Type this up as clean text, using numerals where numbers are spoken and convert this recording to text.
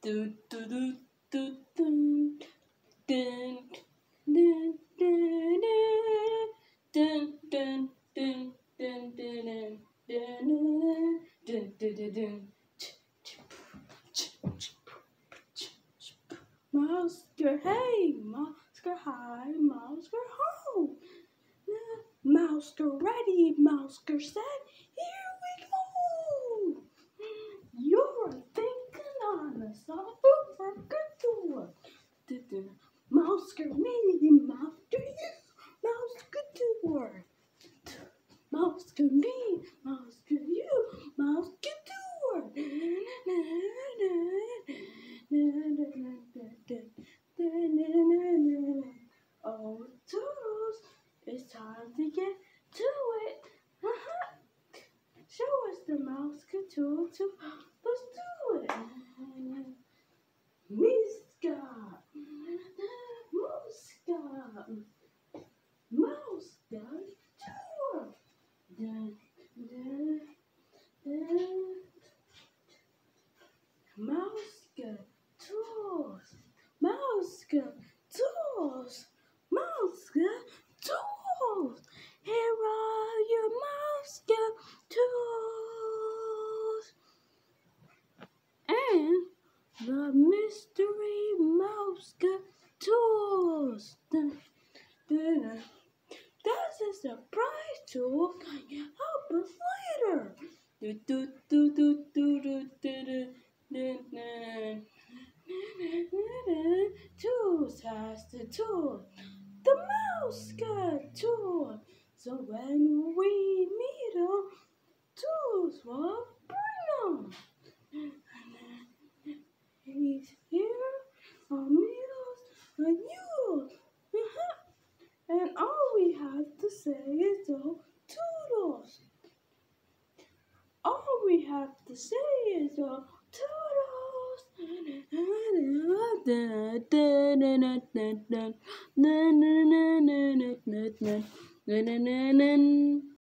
do do do do dun dun dun dun dun dun dun dun dun dun dun dun. Mousker, hey, Mousker, hi, Mousker, ho. Mousker ready, Mousker set, here we go. You're thinking on a soft for good tour. Mousker, me, Mouse to you, Mouse good tour. Mousker, me, Mouse to you, Mouse good tour. Oh, Toodles, it's time to get to it. Show us the mouse tool too. Let's do it. Miska, Muska, Mouska tour. Mouska tools. Mouska tools. Mouska tools. Here are your Mouska tools. And the mystery Mouska tools. That's a surprise tool. Can you help us later? Tools has the tool. The Mouska tool. So when we meet 'em, Tools will bring 'em. He's here for meals for you. And all we have to say is, oh, Toodles. All we have to say is, oh, Toodles.